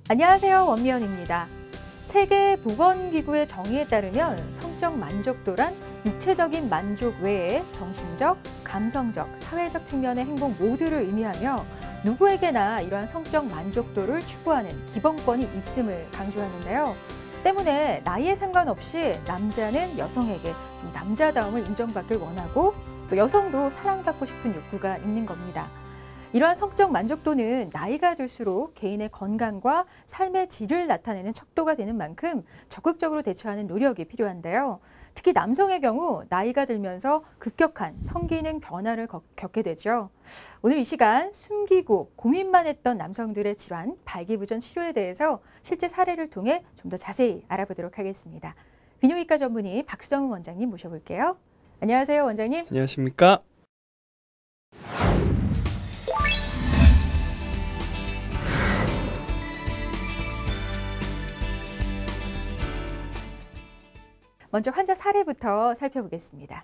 안녕하세요. 원미연입니다. 세계보건기구의 정의에 따르면 성적 만족도란 육체적인 만족 외에 정신적, 감성적, 사회적 측면의 행복 모두를 의미하며 누구에게나 이러한 성적 만족도를 추구하는 기본권이 있음을 강조하는데요. 때문에 나이에 상관없이 남자는 여성에게 좀 남자다움을 인정받길 원하고 또 여성도 사랑받고 싶은 욕구가 있는 겁니다. 이러한 성적 만족도는 나이가 들수록 개인의 건강과 삶의 질을 나타내는 척도가 되는 만큼 적극적으로 대처하는 노력이 필요한데요. 특히 남성의 경우 나이가 들면서 급격한 성기능 변화를 겪게 되죠. 오늘 이 시간 숨기고 고민만 했던 남성들의 질환, 발기부전 치료에 대해서 실제 사례를 통해 좀 더 자세히 알아보도록 하겠습니다. 비뇨기과 전문의 박성우 원장님 모셔볼게요. 안녕하세요, 원장님. 안녕하십니까? 먼저 환자 사례부터 살펴보겠습니다.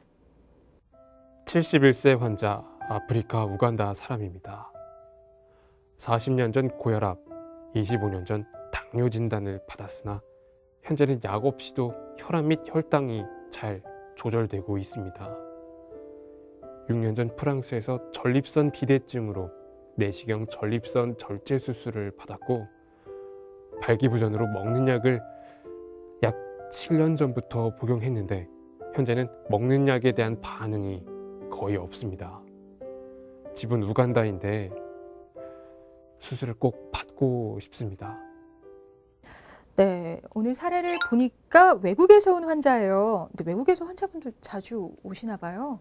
71세 환자, 아프리카 우간다 사람입니다. 40년 전 고혈압, 25년 전 당뇨 진단을 받았으나 현재는 약 없이도 혈압 및 혈당이 잘 조절되고 있습니다. 6년 전 프랑스에서 전립선 비대증으로 내시경 전립선 절제 수술을 받았고 발기부전으로 먹는 약을 약 7년 전부터 복용했는데 현재는 먹는 약에 대한 반응이 거의 없습니다. 집은 우간다인데 수술을 꼭 받고 싶습니다. 네, 오늘 사례를 보니까 외국에서 온 환자예요. 근데 외국에서 환자분들 자주 오시나 봐요.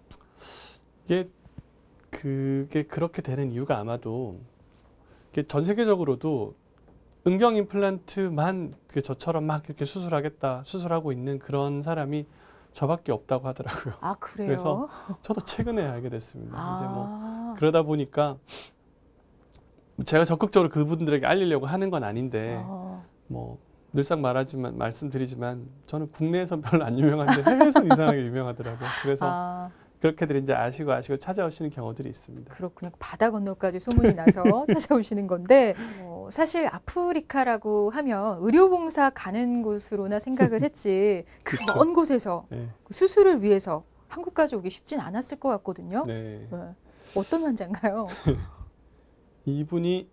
그게 그렇게 되는 이유가 아마도 전 세계적으로도 음경 임플란트만 저처럼 막 이렇게 수술하고 있는 그런 사람이 저밖에 없다고 하더라고요. 아, 그래요? 그래서 저도 최근에 알게 됐습니다. 이제 뭐 그러다 보니까 제가 적극적으로 그분들에게 알리려고 하는 건 아닌데 뭐 늘상 말씀드리지만 저는 국내에선 별로 안 유명한데 해외에선 이상하게 유명하더라고요. 그래서 그렇게들 이제 아시고 찾아오시는 경우들이 있습니다. 그렇군요. 바다 건너까지 소문이 나서 찾아오시는 건데 사실 아프리카라고 하면 의료봉사 가는 곳으로나 생각을 했지 그 먼 곳에서 네. 수술을 위해서 한국까지 오기 쉽진 않았을 것 같거든요. 네. 네. 어떤 환자인가요? 이분이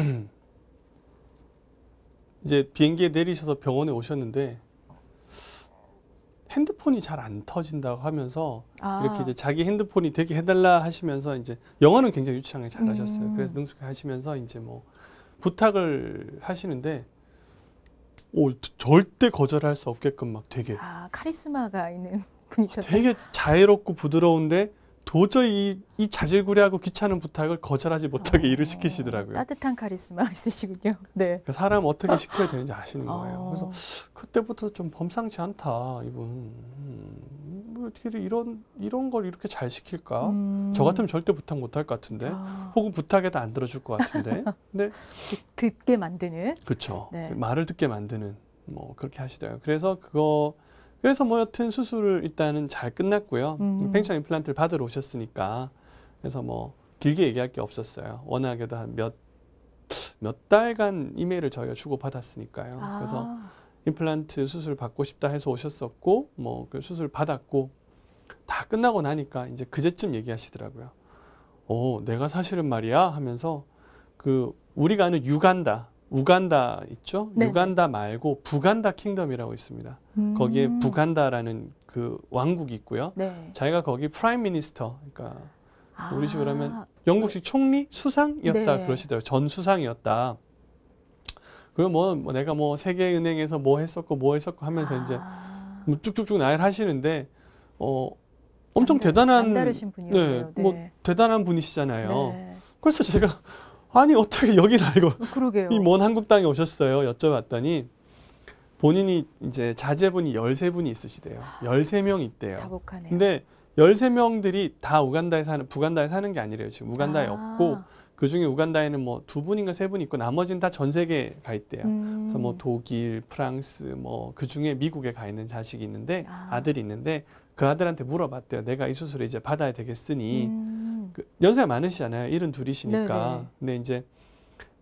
이제 비행기에 내리셔서 병원에 오셨는데 핸드폰이 잘 안 터진다고 하면서 이렇게 이제 자기 핸드폰이 되게 해달라 하시면서 이제 영어는 굉장히 유창하게 잘 하셨어요. 그래서 능숙하게 하시면서 이제 뭐 부탁을 하시는데 절대 거절할 수 없게끔 막 되게 카리스마가 있는 분이셨다. 되게 자애롭고 부드러운데 도저히 이 자질구레하고 귀찮은 부탁을 거절하지 못하게 일을 시키시더라고요. 따뜻한 카리스마 있으시군요. 네. 그러니까 사람 어떻게 시켜야 되는지 아시는 거예요. 그래서 그때부터 좀 범상치 않다, 이분. 어떻게 이런 걸 이렇게 잘 시킬까? 저 같으면 절대 부탁 못할 것 같은데, 혹은 부탁해도 안 들어줄 것 같은데. 근데 듣게 만드는. 그렇죠. 네. 말을 듣게 만드는 뭐 그렇게 하시더라고요. 그래서 뭐 여튼 수술을 일단은 잘 끝났고요. 팽창 임플란트를 받으러 오셨으니까 그래서 뭐 길게 얘기할 게 없었어요. 워낙에도 한 몇 달간 이메일을 저희가 주고 받았으니까요. 그래서 임플란트 수술 받고 싶다 해서 오셨었고 뭐 그 수술 받았고 다 끝나고 나니까 이제 그제쯤 얘기하시더라고요. 내가 사실은 말이야 하면서 우리가 아는 우간다 있죠? 네네. 우간다 말고 부간다 킹덤이라고 있습니다. 거기에 부간다라는 그 왕국이 있고요. 네. 자기가 거기 프라임 미니스터, 그러니까 우리식으로 하면 영국식 총리 수상이었다. 네. 그러시더라고요. 전 수상이었다. 그리고 뭐 내가 뭐 세계은행에서 뭐 했었고 하면서 이제 뭐 쭉쭉쭉 나열하시는데 엄청 대단한 남다르신 분이었네요. 네, 뭐 대단한 분이시잖아요. 네. 그래서 제가 아니 어떻게 여기를 알고 그러게요. 이 먼 한국 땅에 오셨어요? 여쭤봤더니 본인이 이제 자제분이 13분이 있으시대요. 13명이 있대요. 자복하네요. 근데 13명들이 다 부간다에 사는 게 아니래요. 지금 우간다에 없고 그중에 우간다에는 뭐 2분인가 3분 있고 나머지는 다 전 세계에 가 있대요. 그래서 뭐 독일, 프랑스 뭐 그중에 미국에 가 있는 자식이 있는데 아들이 있는데 그 아들한테 물어봤대요. 내가 이 수술을 이제 받아야 되겠으니 연세가 많으시잖아요. 72이시니까. 네네. 근데 이제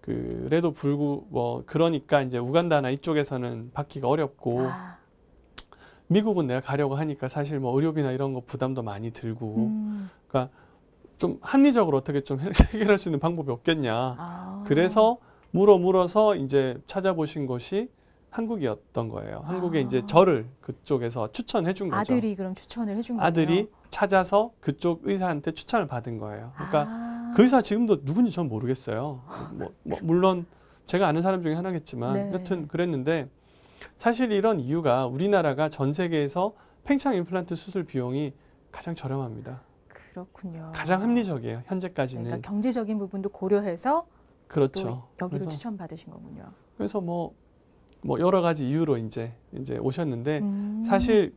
그래도 그러니까 이제 우간다나 이쪽에서는 받기가 어렵고 미국은 내가 가려고 하니까 사실 뭐 의료비나 이런 거 부담도 많이 들고 그러니까 좀 합리적으로 어떻게 좀 해결할 수 있는 방법이 없겠냐. 그래서 물어서 이제 찾아보신 곳이 한국이었던 거예요. 한국에 이제 저를 그쪽에서 추천해 준 거죠. 아들이 그럼 추천을 해준 거예요? 아들이 찾아서 그쪽 의사한테 추천을 받은 거예요. 그러니까 그 의사 지금도 누군지 전 모르겠어요. 물론 제가 아는 사람 중에 하나겠지만 네. 여튼 그랬는데 사실 이런 이유가 우리나라가 전 세계에서 팽창 임플란트 수술 비용이 가장 저렴합니다. 그렇군요. 가장 합리적이에요. 현재까지는. 그러니까 경제적인 부분도 고려해서 그렇죠. 또 여기로 그래서, 추천받으신 거군요. 그래서 뭐 여러 가지 이유로 이제 오셨는데 사실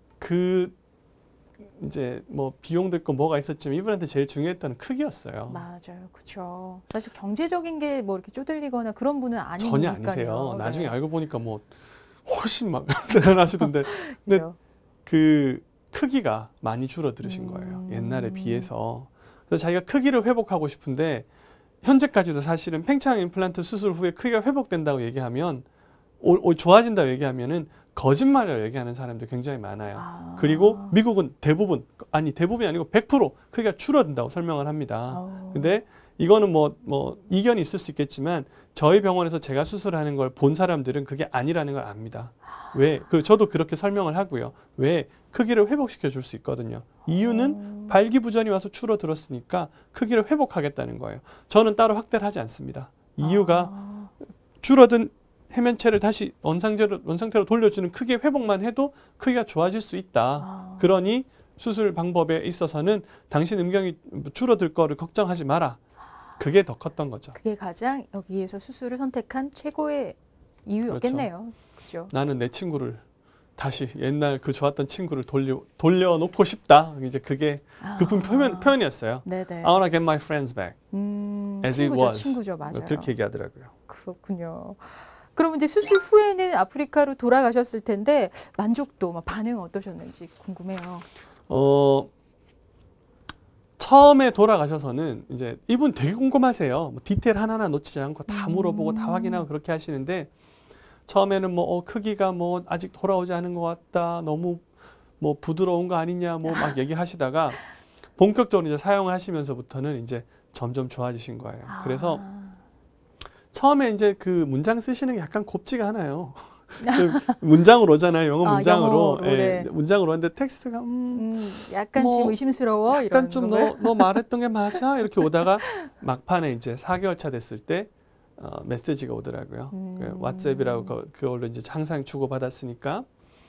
이제 뭐 비용도 있고 뭐가 있었지만 이분한테 제일 중요했던 크기였어요. 맞아요, 그렇죠. 사실 경제적인 게 뭐 이렇게 쪼들리거나 그런 분은 아니니까요. 전혀 아니세요. 네. 나중에 알고 보니까 뭐 훨씬 막 대단하시던데. 근데 그렇죠. 그 크기가 많이 줄어들으신 거예요. 옛날에 비해서. 그래서 자기가 크기를 회복하고 싶은데 현재까지도 사실은 팽창 임플란트 수술 후에 크기가 회복된다고 얘기하면 좋아진다고 얘기하면은 거짓말을 얘기하는 사람도 굉장히 많아요. 그리고 미국은 대부분이 아니고 100% 크기가 줄어든다고 설명을 합니다. 근데 이거는 뭐 이견이 있을 수 있겠지만 저희 병원에서 제가 수술하는 걸 본 사람들은 그게 아니라는 걸 압니다. 왜? 저도 그렇게 설명을 하고요. 왜? 크기를 회복시켜 줄 수 있거든요. 이유는 발기부전이 와서 줄어들었으니까 크기를 회복하겠다는 거예요. 저는 따로 확대를 하지 않습니다. 이유가 줄어든 해면체를 다시 원상태로 돌려주는 크기의 회복만 해도 크기가 좋아질 수 있다. 그러니 수술 방법에 있어서는 당신 음경이 줄어들 거를 걱정하지 마라. 그게 더 컸던 거죠. 그게 가장 여기에서 수술을 선택한 최고의 이유였겠네요. 그렇죠. 나는 내 친구를 다시 옛날 그 좋았던 친구를 돌려놓고 싶다. 이제 그게 그분 표현이었어요. 네네. I wanna get my friends back as it was. 친구죠, 맞아요. 그렇게 얘기하더라고요. 그렇군요. 그럼 이제 수술 후에는 아프리카로 돌아가셨을 텐데 만족도, 반응 어떠셨는지 궁금해요. 처음에 돌아가셔서는 이제 이분 되게 꼼꼼하세요. 뭐 디테일 하나하나 놓치지 않고 다 물어보고 다 확인하고 그렇게 하시는데 처음에는 크기가 아직 돌아오지 않은 것 같다. 너무 부드러운 거 아니냐 막 얘기하시다가 본격적으로 이제 사용을 하시면서부터는 이제 점점 좋아지신 거예요. 그래서 처음에 이제 그 문장 쓰시는 게 약간 곱지가 않아요. 문장으로 오잖아요. 영어 문장으로. 영어로, 네. 문장으로 하는데 텍스트가 약간 지금 의심스러워. 약간 좀 너 말했던 게 맞아? 이렇게 오다가 막판에 이제 4개월 차 됐을 때 메시지가 오더라고요. 왓츠앱이라고 그걸로 이제 항상 주고받았으니까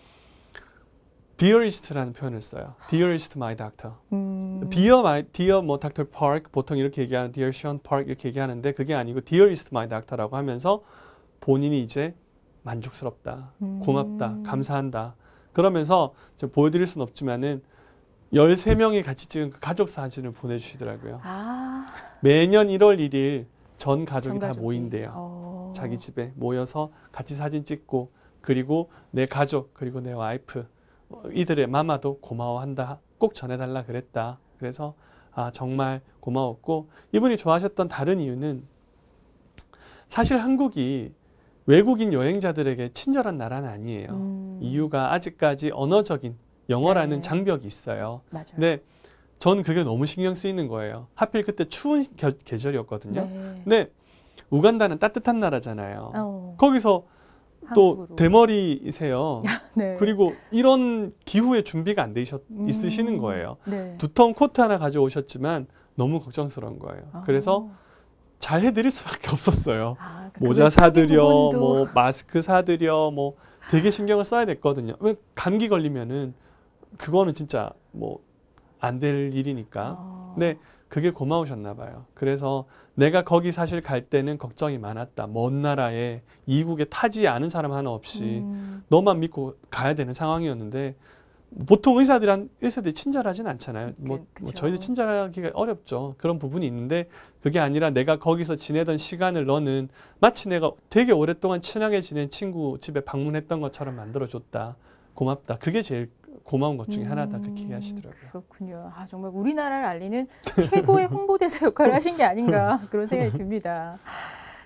Dearest라는 표현을 써요. Dearest my doctor. Dear 뭐 Dr. Park 보통 이렇게 얘기하는 Dear Sean Park 이렇게 얘기하는데 그게 아니고 Dearest my doctor라고 하면서 본인이 이제 만족스럽다, 고맙다, 감사한다. 그러면서 좀 보여드릴 수는 없지만은 13명이 같이 찍은 그 가족 사진을 보내주시더라고요. 매년 1월 1일 전 가족이 다 모인대요. 자기 집에 모여서 같이 사진 찍고 그리고 내 가족 그리고 내 와이프 이들의 마마도 고마워한다. 꼭 전해달라 그랬다. 그래서 정말 고마웠고 이분이 좋아하셨던 다른 이유는 사실 한국이 외국인 여행자들에게 친절한 나라는 아니에요. 이유가 아직까지 언어적인 영어라는 장벽이 있어요. 맞아요. 근데 전 그게 너무 신경 쓰이는 거예요. 하필 그때 추운 계절이었거든요. 근데 우간다는 따뜻한 나라잖아요. 거기서 또 한국으로. 대머리이세요. 네. 그리고 이런 기후에 준비가 안 돼 있으시는 거예요. 네. 두터운 코트 하나 가져오셨지만 너무 걱정스러운 거예요. 그래서 잘 해드릴 수밖에 없었어요. 모자 사드려, 뭐 마스크 사드려, 뭐 되게 신경을 써야 됐거든요. 왜 감기 걸리면은 그거는 진짜 뭐 안 될 일이니까. 근데 그게 고마우셨나 봐요. 그래서 내가 거기 사실 갈 때는 걱정이 많았다. 먼 나라에 이국에 타지 않은 사람 하나 없이 너만 믿고 가야 되는 상황이었는데 보통 의사들이 친절하진 않잖아요. 뭐 저희도 친절하기가 어렵죠. 그런 부분이 있는데 그게 아니라 내가 거기서 지내던 시간을 너는 마치 내가 되게 오랫동안 친하게 지낸 친구 집에 방문했던 것처럼 만들어줬다. 고맙다. 그게 제일 고마운 것 중에 하나다. 그렇게 얘기하시더라고요. 그렇군요. 정말 우리나라를 알리는 최고의 홍보대사 역할을 하신 게 아닌가 그런 생각이 듭니다.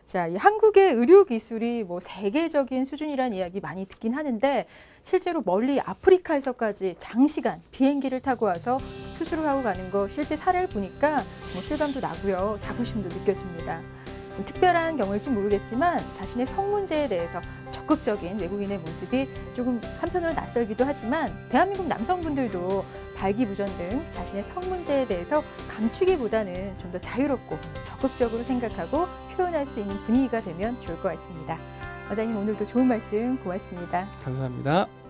자, 이 한국의 의료 기술이 뭐 세계적인 수준이라는 이야기 많이 듣긴 하는데 실제로 멀리 아프리카에서까지 장시간 비행기를 타고 와서 수술을 하고 가는 거 실제 사례를 보니까 뭐 실감도 나고요. 자부심도 느껴집니다. 뭐 특별한 경우일지 모르겠지만 자신의 성 문제에 대해서 적극적인 외국인의 모습이 조금 한편으로 낯설기도 하지만 대한민국 남성분들도 발기부전 등 자신의 성 문제에 대해서 감추기보다는 좀 더 자유롭고 적극적으로 생각하고 표현할 수 있는 분위기가 되면 좋을 것 같습니다. 원장님 오늘도 좋은 말씀 고맙습니다. 감사합니다.